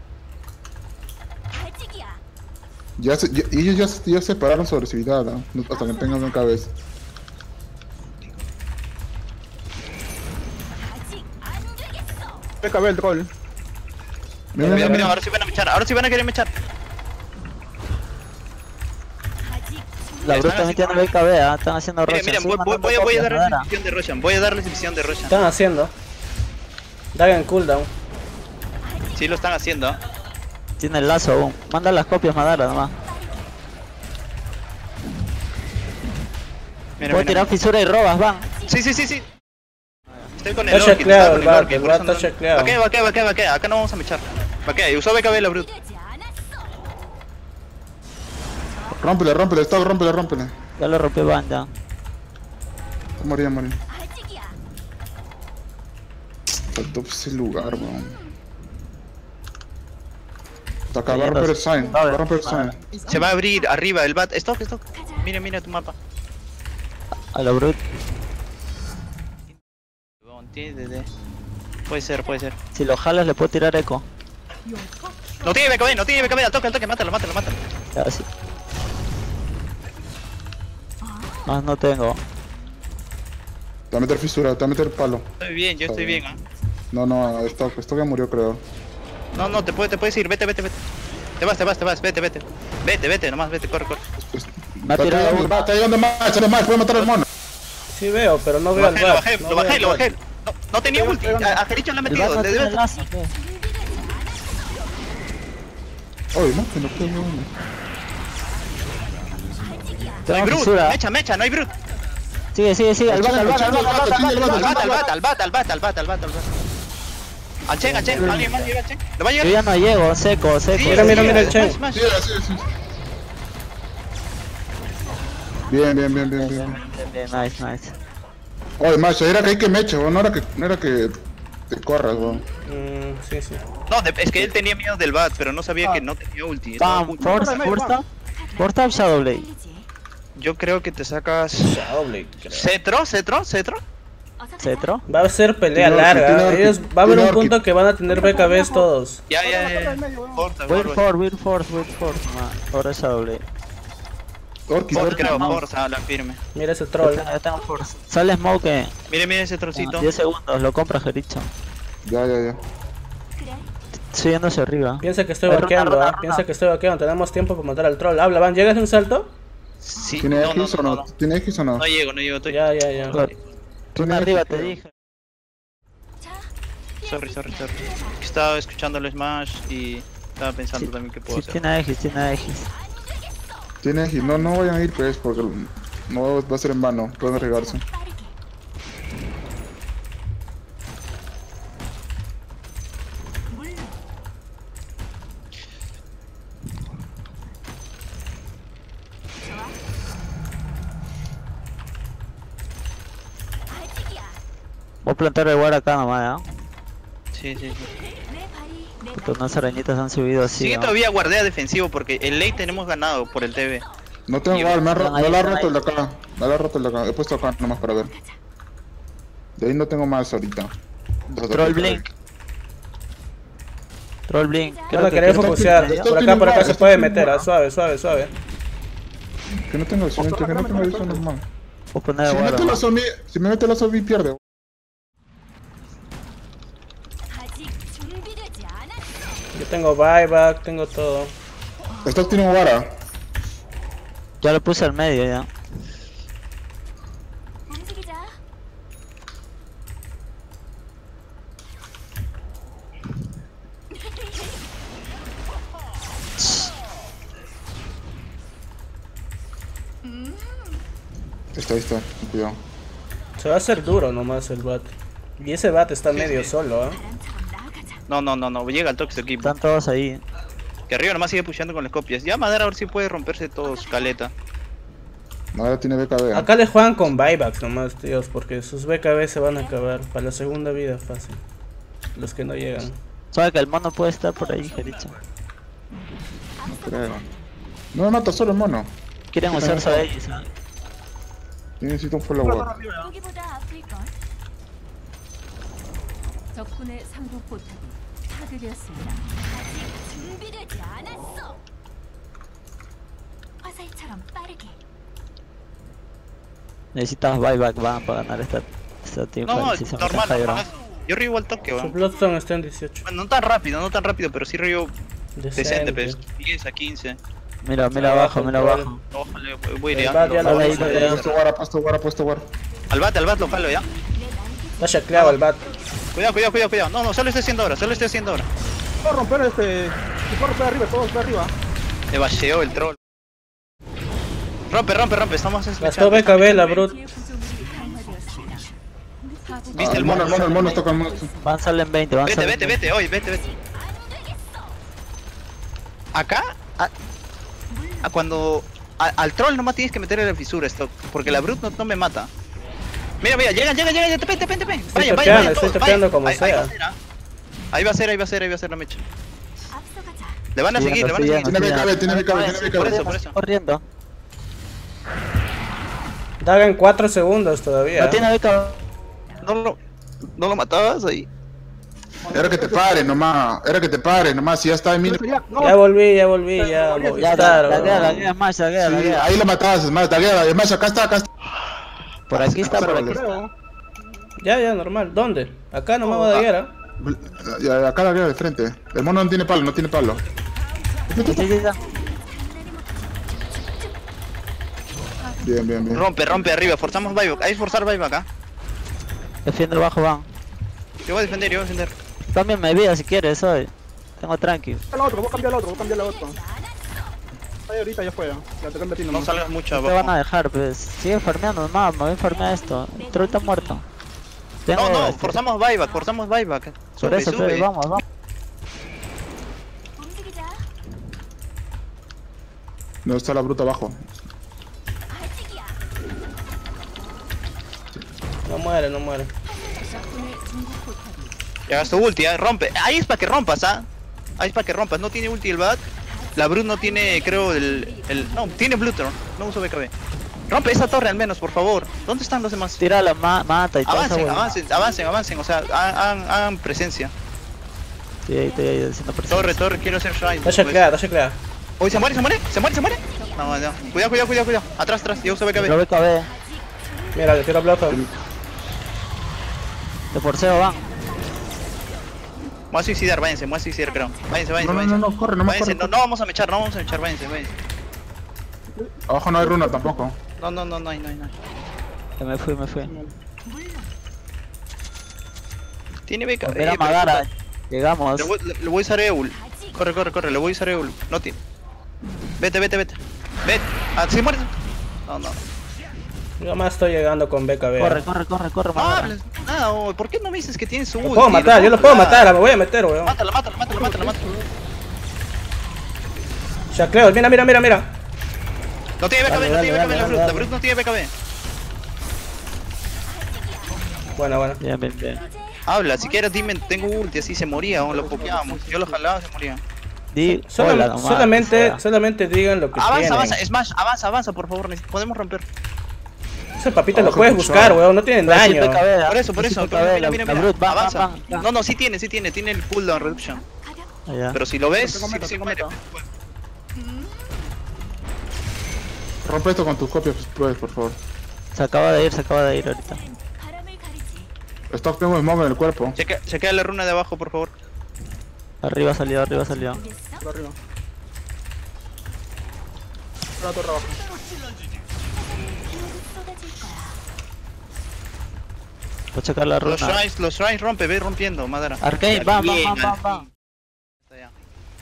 아직이야. Ya se, ya- ellos ya, se- ya se pararon su agresividad, ¿no? No- hasta que tengan una cabeza. 아직 안 되겠어. B K B el troll. Mira, Mira, mira, mira, mira. ahora sí van a mechar, ahora sí van a querer mechar. 아직 La Están Brute también haciendo- tiene B K B, ah, están haciendo Mira, Roshan. mira, Sí, voy, voy, mandando voy, voy a copias, darles Madara. visión de Roshan. Voy a darles visión de ¿Qué Roshan. están haciendo? Daga en cooldown. Sí lo están haciendo. Tiene el lazo aún. Manda las copias, Madara, nomás. Mira, Puedo mira. tirar fisura y robas, van. Sí, sí, sí, sí. Estoy con el Está Orchid, checleado estaba el con bar, Orchid, el por bar eso no- está checleado. Vaquea, vaquea, vaquea, vaquea. Acá no vamos a mechar. Vaquea, y usó B K B la brute. 준비되지 않았어. Rómpele, rómpele, stop, rómpele, rómpele. Ya lo rompió Van ya. Morir, morir. 아직이야. Faltó ese lugar, weón. Hasta acá, Ya va a romper el los- sign, va a romper el sign. Se va a abrir arriba el bat. Stop, stop. Mira, mira tu mapa. A la Brute. Tiene D D. Puede ser, puede ser. Si lo jalas le puedo tirar eco. No tiene B K B, no tiene B K B. Al toque, al toque. Mátalo, mátalo, mátalo. Ya, sí. Más no tengo. Te va a meter fisura, te va a meter palo. Estoy bien, yo estoy bien, ¿ah? No, no, esto, esto que murió creo. No, no, te puedes, te puedes ir, vete, vete, vete. Te vas, te vas, te vas, vete, vete. Vete, vete, nomás, vete, corre, corre. Me ha Está tirado llegando, uno. va, está llegando más, está más, puede matar al mono. Sí veo, pero no Lo veo al bajé, lo bat. bajé, no lo veo bajé, al lo bat. bajé. No, no tenía ulti, a, a Jericho le ha El metido. bat no le tiene debe- lazo, ¿qué? Oye, no, que no puedo uno. No hay Tengo brut, fisura. mecha, mecha, no hay brut. Sigue, sigue, sigue. Al bat, al bat, al bat, al bat, al bat, al Al bat. bat, al bat, al bat, al bat, al bat, al bat, al bat. Al Chen, al Chen, alguien más llega al Chen. ¿Le va a Yo llegar? ya no llego, seco, seco. Sí, Mira, mira, sí, mira el smash, Chen. smash. Sí, sí, sí. Bien, bien, bien, bien, bien. Bien, bien, nice, nice. Oye, macho, era que hay que mecha, weón, no era que, no era que te corras, weón. Mm, sí, sí. No, de- es que él tenía miedo del bat, pero no sabía que no tenía ulti. estaba Bam, muy- force, force. Force up Shadow Blade. Yo creo que te sacas... Shadowblade, creo. ¿Cetro? ¿Cetro? ¿Cetro? Cetro. Va a ser pelea Tiene orki, larga. tiene orki, Ellos, va a haber tiene un punto orki. que van a tener B K Bs todos. Ya, ya, ya. ya. Forza, Wait forza. for, wait force, wait force. Ma, ahora Shadow Blade. Orki, Forza, Orki. creo, Forza, la firme. Mira ese Yo troll. tengo, yo tengo force. Sale smoke en Mire, mire ese trocito. diez segundos, lo compra Jericho. Ya, ya, ya. Estoy yendo hacia arriba. Piensa que estoy Runa, vaqueando, runa, ¿ah? runa. Piensa que estoy vaqueando. Tenemos tiempo para matar al troll. Habla, Van. ¿Llegas de un salto? Sí, ¿Tiene no, no, X o no, no? no. ¿Tiene X o no? No llego, no llego, estoy... Ya, ya, ya. Runa arriba, te dije. Sorry, sorry, sorry. Estaba escuchando el Smash y estaba pensando Sí, también qué puedo sí, hacer. tiene X, tiene X. Tiene X, no, no vayan a ir pues, porque no va a ser en vano, pueden arriesgarse. Voy a plantar el guard acá nomás, ¿eh? Sí, sí, sí. Porque unas arañitas han subido así. Sigue ¿no? todavía guardia defensivo porque el late tenemos ganado por el T V. No tengo Y- igual, me ha ro- Ahí me la ha está, roto el de ahí. acá. Me la ha roto el de acá, he puesto acá nomás para ver. De ahí no tengo más ahorita. Dos, Troll dos, Blink. Troll Blink. Yo creo lo que quería quiero focusear. que- Esto Por acá, tiene por acá igual, se esto puede tiene meter. igual. ah, Suave, suave, suave. Que no tengo acción, que no tengo acción normal. Voy a poner Si el me guard. mete la nomás. zombie, si me mete la zombie pierde. Yo tengo buyback, tengo todo. Esto tiene un vara. Ya lo puse al medio ya. Está, ahí está, cuidado. Se va a hacer duro nomás el bat. Y ese bat está medio solo, ¿ah? No, no, no, no, llega al toque su equipo. Están todos ahí. Que arriba nomás sigue pusheando con las copias. Ya Madera a ver si puede romperse todos, caleta. Ahora tiene B K B. Acá le juegan con buybacks nomás, tíos, porque sus B K B se van a acabar. Para la segunda vida fácil. Los que no llegan. Sabe que el mono puede estar por ahí, Jericho. No creo. No me mata solo el mono. Quieren usarse a ellos, ¿sabes? Yo necesito un follower. 적군의 상부 포탑이 파괴되었습니다. 준비되지 않았어. 화살처럼 빠르게. Necesitas buyback van para ganar esta, esta team No, fight, si se normal, meten high normal. ground. Yo río al toque, Su weón. Bloodstone está en dieciocho. Bueno, no tan rápido, no tan rápido, pero sí río decente, pues. diez a quince. Mira, mira abajo, mira Troll. abajo. Ojalá, voy a ir El ya. bat ya Lo- lo Vale, vamos a ahí, ver. Puesto guara, puesto guara, puesto guara. Al bat, al bat lo jalo ya. Está shacleado el bat. Cuidado, cuidado, cuidado, cuidado. No, no, solo estoy haciendo ahora, solo estoy haciendo ahora. Puedo romper este. Si puedo romper arriba, todo está arriba. Me basheó el troll. Rompe, rompe, rompe, estamos en Gastó B K B la brut. 지의 구조물이 강화되었습니다. 하부 ¿Viste Ah, el el mono, mono? el mono, el mono está con el mono. Van salen veinte, van Vete, salen vete, veinte. vete, oye, vete, vete. Acá, a, a cuando a- al troll nomás tienes que meterle la fisura esto, porque la brute no, no me mata. Mira, mira, llega, llega, llega, te te te Vaya, vaya, tapeando, vaya, estoy todos, tapeando vaya. como Ahí- ahí va sea. a ser, ¿ah? Ahí va a ser, ahí va a ser, ahí va a ser la mecha. 앞서가자. Le van a Sí, seguir, le van a sí, seguir. sí, Tiene sí, B K B, sí. tiene B K B, tiene B K Por B. eso, por eso. Corriendo. Daga en cuatro segundos todavía. No tiene beca. No lo, no lo matabas ahí. Era que te pare nomás, era que te pare nomás, si ya está en mí. Ya, no, Ya volví, ya volví, ya. Ya, Movistar, la guía, la weón. guía, más, la guía, la Sí, guía. ahí lo matabas, es más, taguea, es más, acá está, acá está. Por aquí está, por aquí. creo. Ya, ya, normal. ¿Dónde? Acá no me va a daguear, ¿ah? Ya, acá la guerra de frente. El mono no tiene palo, no tiene palo. Ya, ya, ya. Bien, bien, bien. Rompe, rompe arriba, forzamos buyback. Hay que forzar buyback acá. Defiendo bajo, van. Yo voy a defender, yo voy a defender. Cámbiame vida si quieres, hoy. Tengo tranqui. Al otro, voy a cambiar al otro, voy a cambiar al otro. Ahí ahorita ya fue. Ya te cambia a ti No nomás. salgas mucho No te van abajo. a dejar, pues. Sigue farmeando nomás, me voy a farmear esto. El troll está muerto. Tengo, No, no, este, forzamos buyback, forzamos buyback. Por Sube, eso, sube. pues, vamos, vamos. 움직이자. No está la bruta abajo. 아직이야. No muere, no muere. 적군의 중국 포탑이 Ya gastó ulti, ya, rompe. Ahí es para que rompas, ¿ah? Ahí es para que rompas. No tiene ulti el bat. La Brut no tiene, creo, el... el... No, tiene Bluetooth. No uso B K B. Rompe esa torre al menos, por favor. ¿Dónde están los demás? Tírala, ma mata y todo eso. Avancen, avancen, avancen, avancen. O sea, hagan, hagan presencia. Sí, ahí estoy ahí haciendo presencia. Torre, torre, quiero hacer shrine. Está checleada, está checleada. Uy, se muere, se muere, se muere, se muere. No, no. Cuidado, cuidado, cuidado, cuidado. Atrás, atrás. Yo uso B K Lo B. B K B. Mira, le tiro bloco. De forceo van. Me voy a suicidar, váyanse, me voy a suicidar, creo. Váyanse, váyanse, No, no, váyanse. no, no, corre, no más Váyanse, corre. no, no vamos a mechar, no vamos a mechar, váyanse, váyanse. Abajo no hay runa tampoco. No, no, no, no hay, no hay, no hay. Que me fui, me fui. Tiene B K B. Mira pero- Magara. Llegamos. Le voy, le, le voy a usar Eul. Corre, corre, corre, le voy a usar Eul. No tiene. Vete, vete, vete. Vete. Ah, se muere. No, no. Yo más estoy llegando con B K B. Corre, corre, corre, corre, No Magara. hables nada, oh, ¿por qué no me dices que tienes su Lo ulti? puedo matar, yo lo puedo matar, me voy a meter, weón. Mátala, mátala, mátala, mátala, mátala. Chacleo, mira, mira, mira, mira. No tiene B K B, Dale, no tiene dale, B K B la dale, Brut. La dale. Brut no tiene B K B. Buena, buena. Bien, bien, bien. Habla, si quieres dime, tengo ulti, así se moría, o lo pokeábamos. Yo lo jalaba, se moría. Di, Solam- hola nomás, solamente, o sea. solamente digan lo que Avanza, tienen. avanza, Smash, avanza, avanza, por favor, neces- podemos romper. Ese papito lo Abajo, puedes pucho. buscar, weón, no tienen Pero sí, daño. B K B, Por eso, por sí, eso, B K B, mira, la- mira, la mira, Brut, van, avanza. van, van. No, no, sí tiene, sí tiene, tiene el cooldown reduction. Ah, ya. Pero si lo ves, Tengo sí, meta, sí tengo muere. meta. Rompe esto con tus copias, pues, por favor. Se acaba de ir, se acaba de ir ahorita. 바람을 가리지. Stock tengo smoke en el cuerpo. Chequea, chequea la runa de abajo, por favor. Arriba salió, arriba salió. 알겠어? Por arriba. La torre abajo. 기억이 쏟아질 거야. Voy a checar la Los runa. shrines, los shrines rompe, ve rompiendo, Madara. Arcane, van, van, Bien, van, van, van. ya.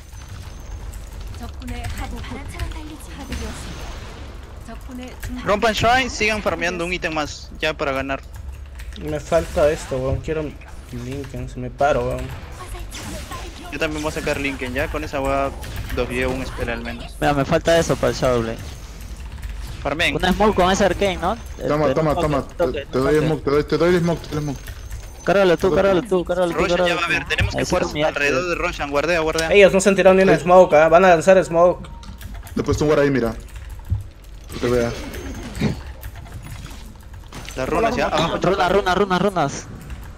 적군의 하부 포탑이 바람처럼 달리지. 파괴되었습니다. 적군의 중국 Rompan shrines, sigan farmeando un ítem más, ya para ganar. Me falta esto, weón. Quiero Lincoln, se me paro, weón. 화살처럼 빠르게. Yo también voy a sacar Linken, ya con esa voy a dos llevo un spell al menos. Mira, me falta eso para el Shadowblade. Farmen. Una smoke con ese Arcane, ¿no? Toma, Este, toma, no toma. toque, Te, toque, te no doy el toque. smoke, te doy, te doy el smoke, te doy el smoke. Cárgalo tú, cárgalo tú, cárgalo tú, Roshan cárgalo ya va a ver, tú. tenemos que Ese jugar es mi alrededor acto. de Roshan, guardea, guardea. Ellos no se han tirado ni una smoke, ¿ah? Van a lanzar smoke. Le he puesto un guard ahí, mira. Que te veas. Las runas ya, abajo. Runas, runas, runas, runas.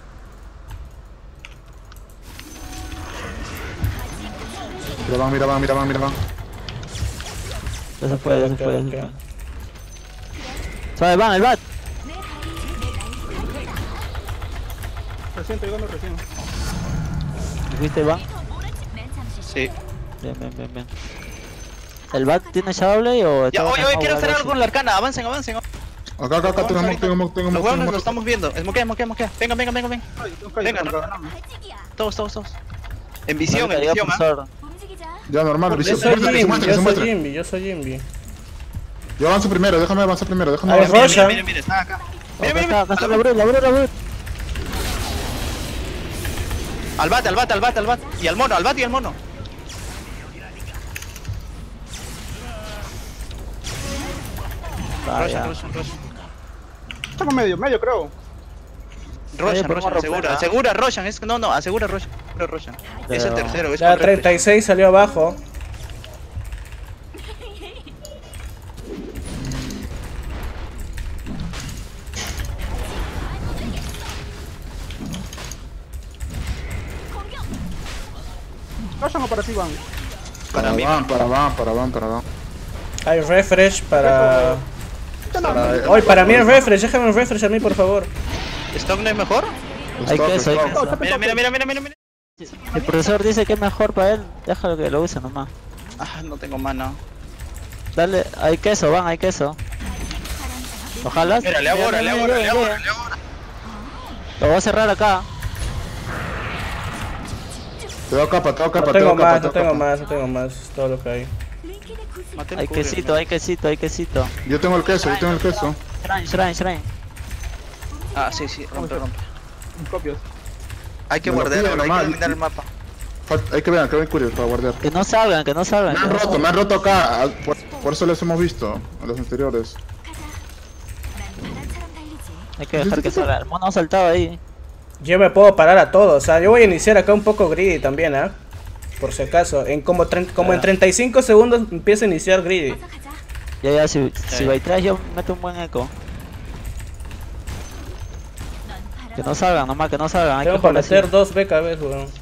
Mira, van, mira, van, mira, van, mira, van. Ya se fue, ya se Ok, fue, ya ok. se fue. Suave, van, el bat. Recién, estoy llegando recién. ¿Me fuiste, van? 난 잠시 Sí. Bien, bien, bien, bien. ¿El bat tiene Shadowblade o está Ya, oye, oye, quiero hacer algo algo con la arcana, avancen, avancen. Acá, acá, acá, tengo smoke, tengo smoke, tengo Los smoke, huevos tengo nos lo smoke. estamos viendo. Esmoquea, esmoquea, esmoquea. Venga, venga, venga, venga. Ay, no caigas, Venga, no no. ganamos. 아직이야. Todos, todos, todos. En visión, en Ahorita, visión, ya, ¿ah? profesor. 움직이자. Ya, normal, Yo visión. soy Que se Jimby, muestre, que yo se soy muestre. Jimby, yo soy Jimby. Yo avanzo primero, déjame avanzar primero, déjame A ver, avanzar. Mira, Roshan. mira, mira, están acá. Mira, Acá mira, está, mira. acá está la brut, la brut, la brut. Al bat, al bat, al bat, al bat. Y al mono, al bat y al mono. Ah, Roshan, ya. Roshan, Roshan. Estamos medio, medio creo. Roshan, podemos Roshan, romper, asegura, ¿ah? asegura Roshan, es no, no, asegura Roshan, asegura Roshan. Es el Pero- tercero, es Ya con refresh. treinta y seis salió abajo. Roshan o para ti van. Para Para mí, van, para van, para van, para van. Hay refresh para... Ya no, Para- Oye, para mí el refresh, déjame un refresh a mí, por favor. ¿Stock no es mejor? Hay Stop, queso, hay stop. queso. Mira, mira, mira, mira, mira, mira. El profesor dice que es mejor para él, déjalo que lo use nomás. Ah, no tengo mana. Dale, hay queso, van, hay queso. Ojalá. Mira, le hago ahora, le hago ahora, le hago ahora, le hago ahora. Lo voy a cerrar acá. Te doy capa, te doy capa, No te tengo doy capa, más, te no doy tengo capa. más, no tengo más. Es todo lo que hay. Mate el Hay cubre, quesito, ¿no? hay quesito, hay quesito. Yo tengo el queso, yo tengo el queso. Shrine, shrine, shrine. Ah, sí, sí, rompe, rompe. Copias. Hay que Me lo guardar, pide hay que nomás. dominar el mapa. Fal- Hay que ver, hay que ver Curio para guardar. Que no salgan, que no salgan. Me han que no roto, salgan. me han roto acá. al- Por, por eso les hemos visto a los anteriores. 난 바람처럼 달리지. Hay que dejar que salga. El mono ha saltado ahí. Yo me puedo parar a todos, o sea, yo voy a iniciar acá un poco greedy también, ¿ah? Por si acaso, en como, tre- como en treinta y cinco segundos empieza a iniciar greedy. 어서 가자. Ya, ya, si, si va atrás yo meto un buen eco. 넌 Que 바람 no salgan, nomás que no salgan. Hay Tengo que para jugar así. meter dos B K Bs, weón.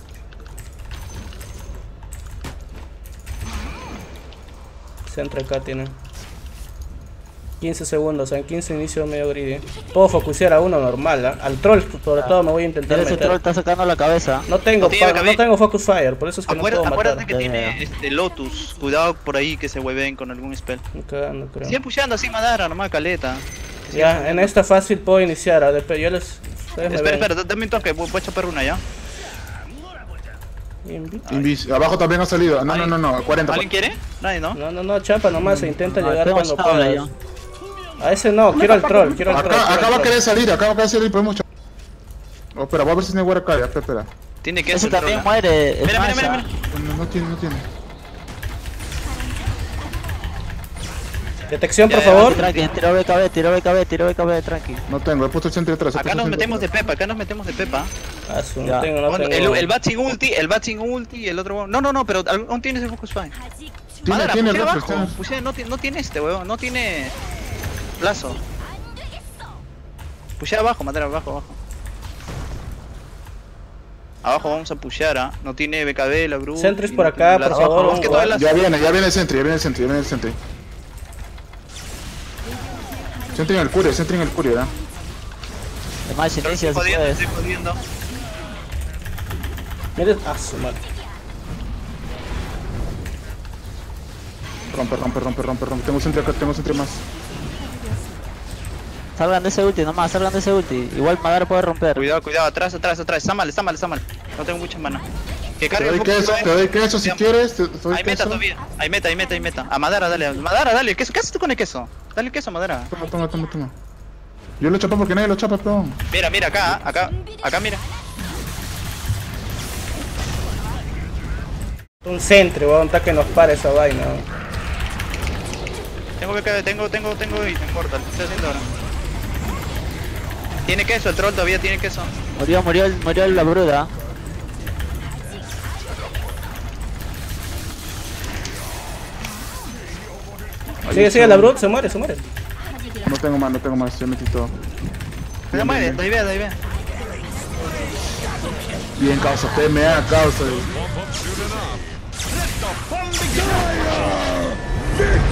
Centro acá tiene. quince segundos, en quince inicio medio greedy. Puedo focusear a uno normal, ¿ah? Al troll sobre todo me voy a intentar Mira, ese troll meter. está sacando la cabeza. No tengo, No tiene pa- B K B. no tengo focus fire, por eso es que no Acuérdate, puedo acuérdate matar. que Ya, tiene ya. este Lotus. Cuidado por ahí que se hueven con algún spell. Me cagando, creo. Sigue pusheando así, Madara, nomás caleta. Ya, en esta fácil puedo iniciar, ¿ah? Después yo les... ustedes me Espera, ven. espera, dame un toque, voy voy a chapar una ya. Invi- Invis, abajo también ha salido. No, no, no, no, cuarenta. ¿Alguien quiere? Nadie, ¿no? No, no, no, chapa nomás, se intenta No, llegar tengo cuando sable puedas. yo. A ese no, quiero al troll, quiero al troll. Acá, quiero acá al va a troll. querer salir, acá va a querer salir, podemos echar. Oh, espera, voy a ver si tiene guarda acá, ya, espera, espera. Tiene que Ese ser también troll. muere. Mira, mira, Smash, mira, ah. mira. No, no tiene, no tiene. Detección, por Ya, ya, favor. Tranqui, tiro B K B, tiro B K B, tiro B K B, tranqui. No tengo, he puesto el centro atrás. he Acá puesto nos el centro metemos de atrás. pepa, acá nos metemos de pepa. Ah, su, Ya. no tengo, no Bueno, tengo. el, el bat sin ulti, el bat sin ulti y el otro. No, no, no, pero aún tiene ese focus fire. 아직 Tiene, Madara, tiene pushea reflex, abajo. tiene. Pushea, no, ti- no tiene este, weón, no tiene lazo. Pushea abajo, Madara, abajo, abajo. Abajo vamos a pushear, ¿ah? No tiene B K B, la Brut. Sentries y por no acá, tiene por lazo. favor, Es que todo el lazo. Ya viene, ya viene el sentry, ya viene el sentry, ya viene el sentry. Sentry en el curio, sentry en el curio, ¿ya? Smash Estoy inicia si jodiendo, puedes. estoy jodiendo. Mire, ah, su madre. Rompe, rompe, rompe, rompe, rompe. Tengo sentry acá, tengo sentry más. Salgan de ese ulti nomás, salgan de ese ulti. Igual Madara puede romper. Cuidado, cuidado, atrás, atrás, atrás. Está mal, está mal, está mal. No tengo mucha mana. Que Te cargue el doy focus queso, fire. te doy queso si Ya. quieres. Te te doy Hay meta queso. todavía. Hay meta, hay meta, hay meta. A Madara, dale. Madara, dale. ¿Qué, ¿Qué haces tú con el queso? Dale el queso, Madara. Toma, toma, toma, toma. Yo lo chapa porque nadie lo chapa, perdón. Mira, mira, acá, acá, acá, mira. Un centre, weón, que nos pare esa vaina. Tengo B K B, tengo, tengo, tengo y me importa. ¿Qué estoy haciendo ahora? Tiene queso, el troll todavía tiene queso. Murió, murió, el- murió la bruda. Sigue, sigue, la brut, se muere, se muere. No tengo más, no tengo más, ya metí todo. No muere, de ahí ve, de ahí ve. Bien, causa, P M A, causa.